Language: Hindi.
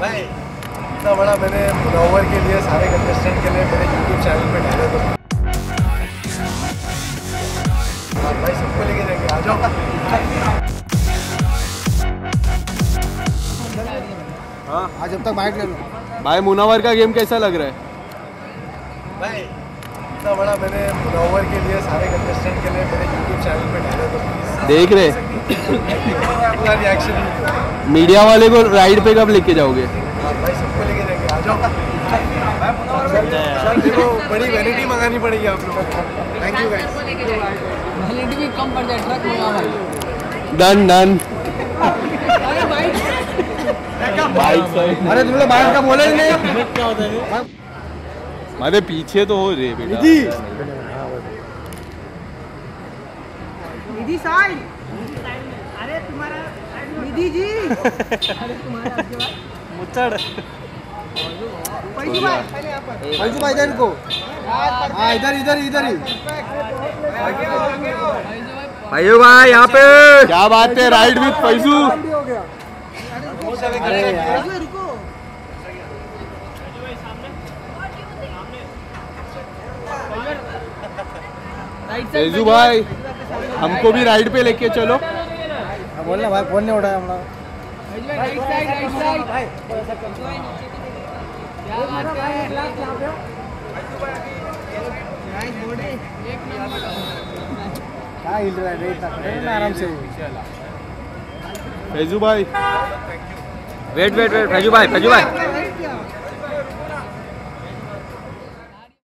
भाई इतना बड़ा मैंने मुनव्वर के लिए, सारे कंटेस्टेंट के लिए मेरे यूट्यूब चैनल पे डाला तो भाई सबको लेके जाएंगे, आ जाओ। हाँ आज जब तक बाइक ले लो भाई। मुनव्वर का गेम कैसा लग रहा है भाई? इतना बड़ा मैंने मुनव्वर के लिए, सारे कंटेस्टेंट के लिए मेरे यूट्यूब चैनल पे डाला तो देख रहे पूरा रिएक्शन मीडिया वाले को राइड पे कब लेके जाओगे? भाई सबको लेके जाएंगे, आ जाओ। सर देखो बड़ी वैनिटी मंगानी पड़ेगी आप लोगों को। Thank you guys. वैलिडिटी भी कम पड़ जाए, ट्रक मंगा भाई। Done done. बाइक अरे तुम लोग बाइक का बोले ही नहीं। अरे पीछे तो हो रे बेटा। निधि साइड। अरे तुम्हारा निधि जी। अरे तुम्हारा मुचड़ पैजू भाई पहले यहाँ पर। पैजू भाई इधर को। हाँ इधर इधर इधर ही। भाइयों भाई यहाँ पे क्या बात है, राइड विद पैजू। रुको। पैजू भाई हमको भी राइड पे लेके चलो। बोलना भाई, फोन नहीं उठाया हम लोग। Right side right side. क्या बात है? क्या हिल रहा है रेट आराम से। पैजू भाई वेट वेट वेट, फैजू भाई राइट क्या?